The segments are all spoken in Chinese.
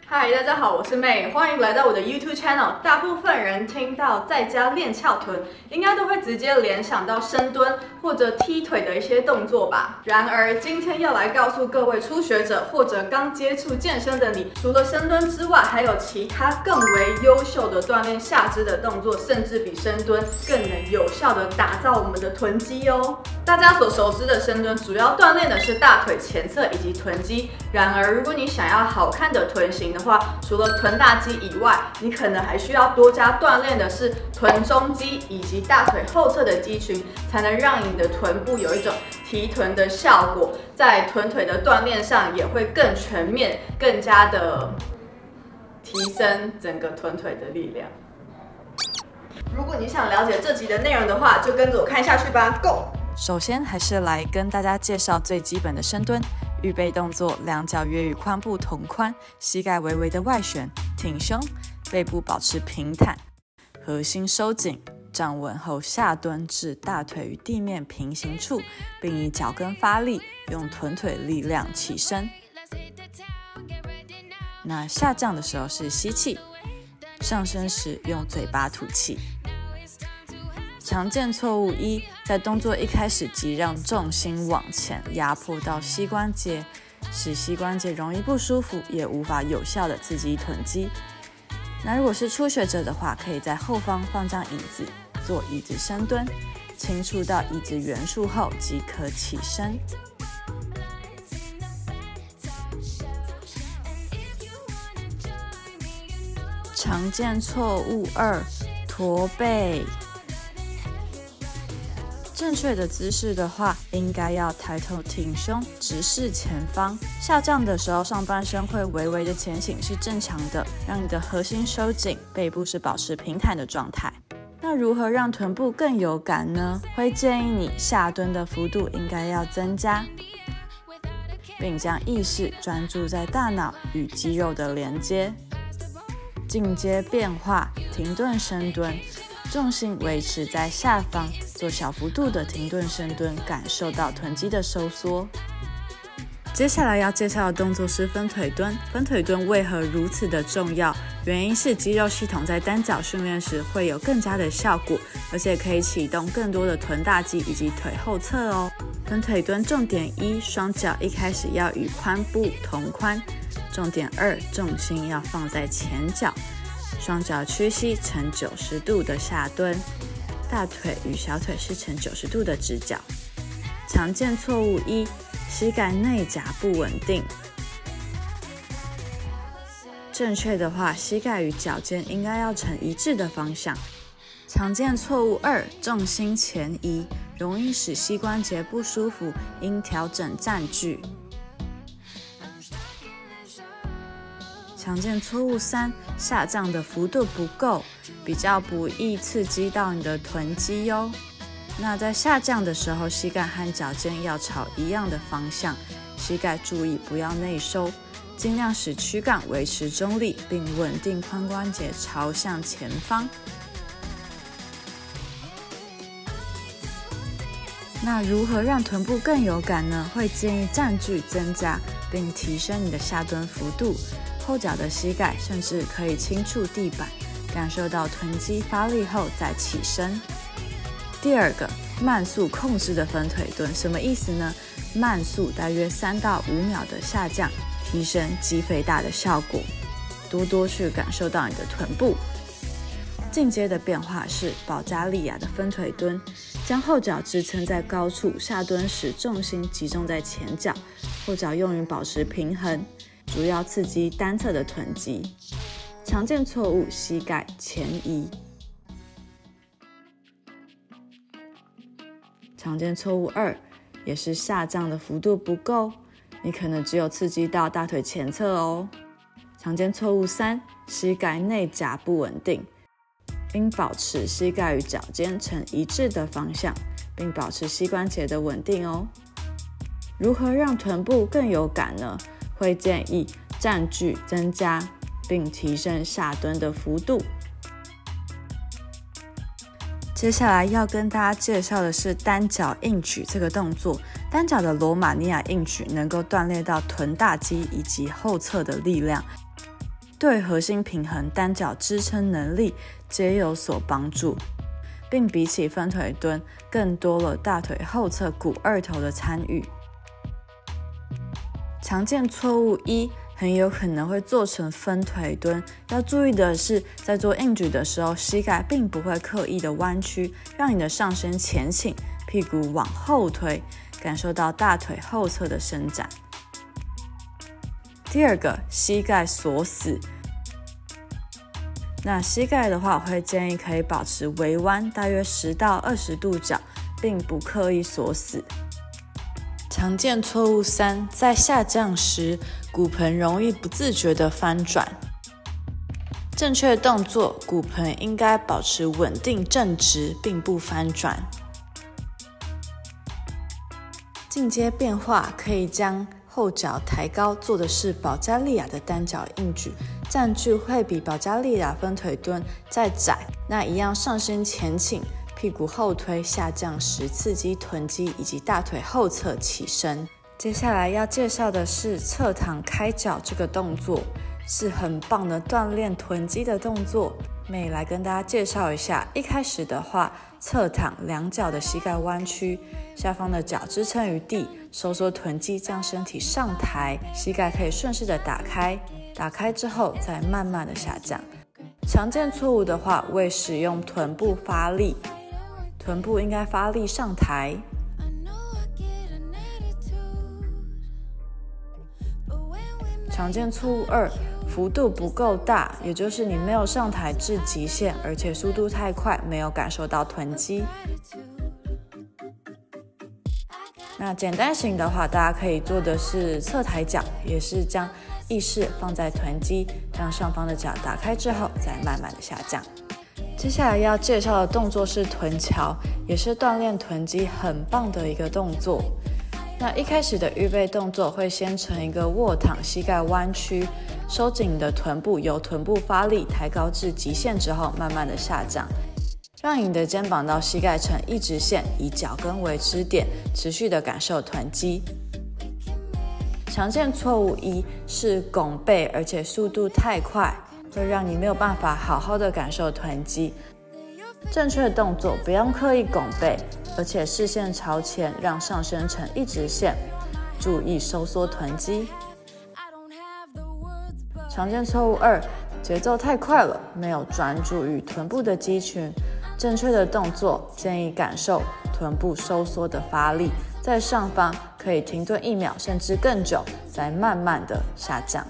嗨，大家好，我是妹，欢迎来到我的 YouTube channel。大部分人听到在家练翘臀，应该都会直接联想到深蹲或者踢腿的一些动作吧。然而，今天要来告诉各位初学者或者刚接触健身的你，除了深蹲之外，还有其他更为优秀的锻炼下肢的动作，甚至比深蹲更能有效的打造我们的臀肌哦。大家所熟知的深蹲，主要锻炼的是大腿前侧以及臀肌。然而，如果你想要好看的臀型的话，除了臀大肌以外，你可能还需要多加锻炼的是臀中肌以及大腿后侧的肌群，才能让你的臀部有一种提臀的效果，在臀腿的锻炼上也会更全面，更加的提升整个臀腿的力量。如果你想了解这集的内容的话，就跟着我看下去吧 ，Go！ 首先还是来跟大家介绍最基本的深蹲。预备动作：两脚约与髋部同宽，膝盖微微的外旋，挺胸，背部保持平坦，核心收紧。站稳后下蹲至大腿与地面平行处，并以脚跟发力，用臀腿力量起身。那下降的时候是吸气，上升时用嘴巴吐气。常见错误一，在动作一开始即让重心往前压迫到膝关节，使膝关节容易不舒服，也无法有效的刺激臀肌。那如果是初学者的话，可以在后方放张椅子，做椅子深蹲，轻触到椅子圆束后即可起身。常见错误二，驼背。正确的姿势的话，应该要抬头挺胸，直视前方。下降的时候，上半身会微微的前倾是正常的，让你的核心收紧，背部是保持平坦的状态。那如何让臀部更有感呢？会建议你下蹲的幅度应该要增加，并将意识专注在大脑与肌肉的连接。进阶变化，停顿深蹲。重心维持在下方，做小幅度的停顿深蹲，感受到臀肌的收缩。接下来要介绍的动作是分腿蹲。分腿蹲为何如此的重要？原因是肌肉系统在单脚训练时会有更加的效果，而且可以启动更多的臀大肌以及腿后侧哦。分腿蹲重点一，双脚一开始要与髋部同宽。重点二，重心要放在前脚。双脚屈膝呈90度的下蹲，大腿与小腿是呈90度的直角。常见错误一，膝盖内夹不稳定。正确的话，膝盖与脚尖应该要呈一致的方向。常见错误二，重心前移，容易使膝关节不舒服，应调整站距。常见错误三，下降的幅度不够，比较不易刺激到你的臀肌哟。那在下降的时候，膝盖和脚尖要朝一样的方向，膝盖注意不要内收，尽量使躯干维持中立，并稳定髋关节朝向前方。那如何让臀部更有感呢？会建议站距增加，并提升你的下蹲幅度。后脚的膝盖甚至可以轻触地板，感受到臀肌发力后再起身。第二个，慢速控制的分腿蹲，什么意思呢？慢速大约3到5秒的下降，提升肌肥大的效果。多多去感受到你的臀部。进阶的变化是保加利亚的分腿蹲，将后脚支撑在高处，下蹲时重心集中在前脚，后脚用于保持平衡。主要刺激单侧的臀肌。常见错误，膝盖前移。常见错误二，也是下降的幅度不够，你可能只有刺激到大腿前侧哦。常见错误三，膝盖内夹不稳定，应保持膝盖与脚尖呈一致的方向，并保持膝关节的稳定哦。如何让臀部更有感呢？会建议站距增加，并提升下蹲的幅度。接下来要跟大家介绍的是单脚硬举这个动作。单脚的罗马尼亚硬举能够锻炼到臀大肌以及后侧的力量。 对核心平衡、单脚支撑能力皆有所帮助，并比起分腿蹲更多了大腿后侧股二头的参与。常见错误一，很有可能会做成分腿蹲。要注意的是，在做硬举的时候，膝盖并不会刻意的弯曲，让你的上身前倾，屁股往后推，感受到大腿后侧的伸展。第二个，膝盖锁死。那膝盖的话，我会建议可以保持微弯，大约10到20度角，并不刻意锁死。常见错误3，在下降时，骨盆容易不自觉的翻转。正确动作，骨盆应该保持稳定正直，并不翻转。进阶变化可以将后脚抬高，做的是保加利亚的单脚硬举，站距会比保加利亚分腿蹲再窄。那一样上身前倾，屁股后推下降时刺激臀肌以及大腿后侧起身。接下来要介绍的是侧躺开脚这个动作，是很棒的锻炼臀肌的动作。妹来跟大家介绍一下，一开始的话，侧躺两脚的膝盖弯曲，下方的脚支撑于地，收缩臀肌，将身体上抬，膝盖可以顺势的打开，打开之后再慢慢的下降。常见错误的话，未使用臀部发力，臀部应该发力上抬。常见错误2，幅度不够大，也就是你没有上抬至极限，而且速度太快，没有感受到臀肌。那简单型的话，大家可以做的是侧抬脚，也是将意识放在臀肌，让上方的脚打开之后，再慢慢的下降。接下来要介绍的动作是臀桥，也是锻炼臀肌很棒的一个动作。那一开始的预备动作会先成一个卧躺，膝盖弯曲，收紧你的臀部，由臀部发力，抬高至极限之后，慢慢的下降，让你的肩膀到膝盖成一直线，以脚跟为支点，持续的感受臀肌。常见错误1是拱背，而且速度太快，会让你没有办法好好的感受臀肌。正确的动作，不用刻意拱背，而且视线朝前，让上身呈一直线，注意收缩臀肌。常见错误2，节奏太快了，没有专注于臀部的肌群。正确的动作，建议感受臀部收缩的发力，在上方可以停顿1秒甚至更久，再慢慢的下降。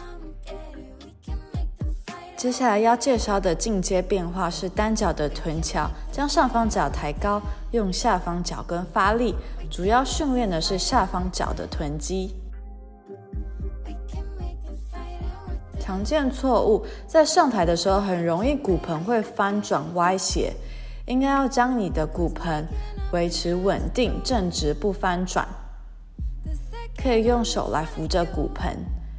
接下来要介绍的进阶变化是单脚的臀桥，将上方脚抬高，用下方脚跟发力，主要训练的是下方脚的臀肌。常见错误，在上抬的时候很容易骨盆会翻转歪斜，应该要将你的骨盆维持稳定正直不翻转，可以用手来扶着骨盆。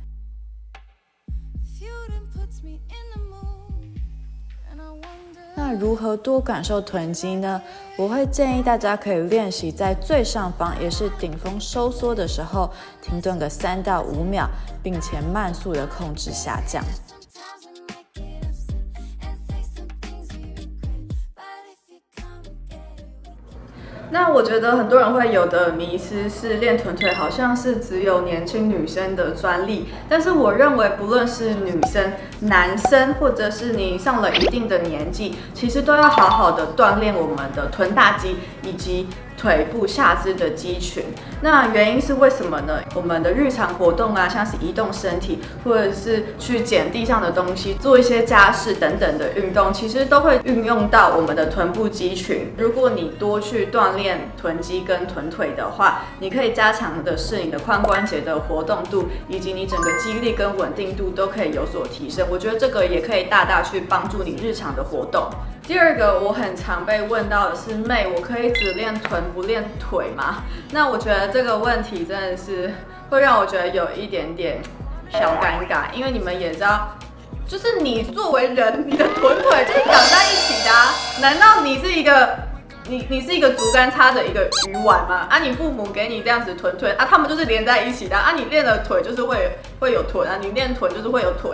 那如何多感受臀肌呢？我会建议大家可以练习在最上方，也是顶峰收缩的时候，停顿个3到5秒，并且慢速的控制下降。 那我觉得很多人会有的迷思是练臀腿好像是只有年轻女生的专利，但是我认为不论是女生、男生，或者是你上了一定的年纪，其实都要好好的锻炼我们的臀大肌以及腿部下肢的肌群。那原因是为什么呢？我们的日常活动啊，像是移动身体，或者是去捡地上的东西，做一些家事等等的运动，其实都会运用到我们的臀部肌群。如果你多去锻炼臀肌跟臀腿的话，你可以加强的是你的髋关节的活动度，以及你整个肌力跟稳定度都可以有所提升。我觉得这个也可以大大去帮助你日常的活动。第二个，我很常被问到的是，妹，我可以只练臀不练腿吗？那我觉得这个问题真的是会让我觉得有一点点小尴尬，因为你们也知道，就是你作为人，你的臀腿就是长在一起的啊，难道你是一个你是一个竹竿插着一个鱼丸吗？啊，你父母给你这样子臀腿啊，他们就是连在一起的啊，你练了腿就是会有臀啊，你练臀就是会有腿啊，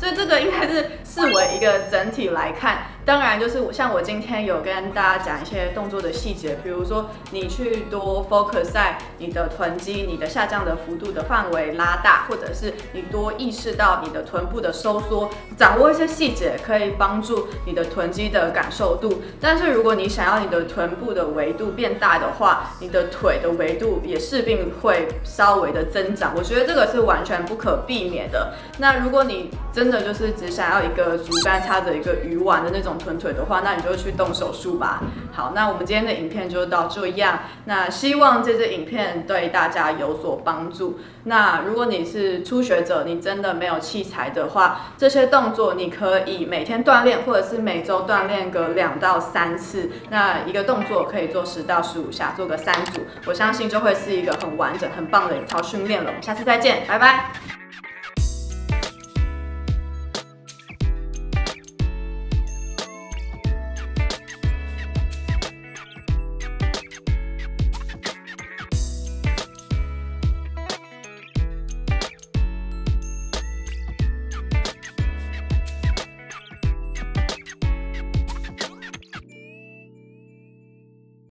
所以这个应该是视为一个整体来看。当然，就是像我今天有跟大家讲一些动作的细节，比如说你去多 focus 在你的臀肌、你的下降的幅度的范围拉大，或者是你多意识到你的臀部的收缩，掌握一些细节，可以帮助你的臀肌的感受度。但是如果你想要你的臀部的维度变大的话，你的腿的维度也势必会稍微的增长。我觉得这个是完全不可避免的。那如果你真的就是只想要一个竹竿插着一个鱼丸的那种臀腿的话，那你就去动手术吧。好，那我们今天的影片就到这样。那希望这支影片对大家有所帮助。那如果你是初学者，你真的没有器材的话，这些动作你可以每天锻炼，或者是每周锻炼个2到3次。那一个动作可以做10到15下，做个3组，我相信就会是一个很完整、很棒的有套训练了。我们下次再见，拜拜。